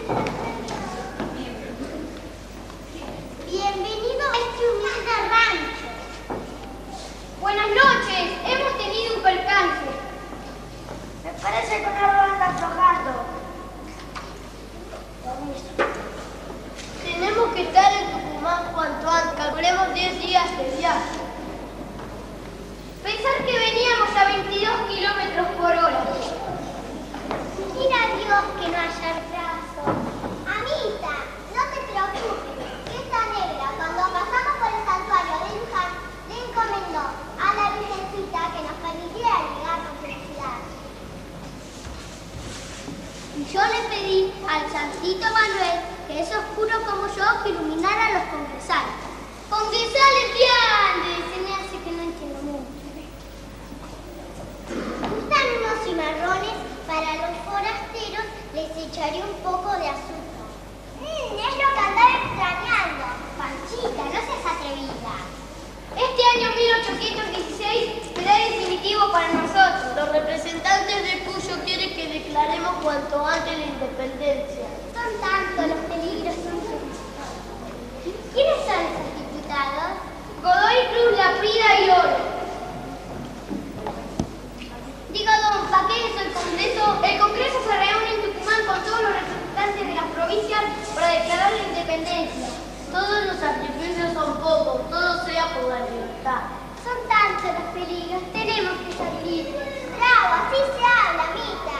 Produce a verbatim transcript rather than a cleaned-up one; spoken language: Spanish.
Bienvenido a este humilde rancho. Buenas noches, hemos tenido un percance. Me parece que no lo anda aflojando. Tenemos que estar en Tucumán cuanto antes. Calculemos diez días de viaje. Pensar que veníamos a veintidós kilómetros por hora. Quiera Dios que no haya retraso. Amita, no te preocupes, que esta negra, cuando pasamos por el santuario de Luján, le encomendó a la Virgencita que nos permitiera llegar con felicidad. Y yo le pedí al Santito Manuel, que es oscuro como yo, que iluminara a los congresales. ¡Congresales de Andes! Se me hace que no entiendo mucho. Gustan unos cimarrones, para los forasteros les echaré un poco de azúcar. Mmm, es lo que andaba extrañando. Panchita, no seas atrevida. Este año mil ochocientos dieciséis será definitivo para nosotros. Los representantes de Cuyo quieren que declaremos cuanto antes la independencia. Son tantos los peligros. Son... ¿Quiénes son esos diputados? Godoy Cruz, Laprida y Oro. Digo, don, ¿para qué es el Congreso? El Congreso se reúne en Tucumán con todos los representantes de las provincias para declarar la independencia. Todos los sacrificios son pocos, todo sea por la libertad. Son tantos los peligros, tenemos que ser libres. Bravo, así se habla, Mita.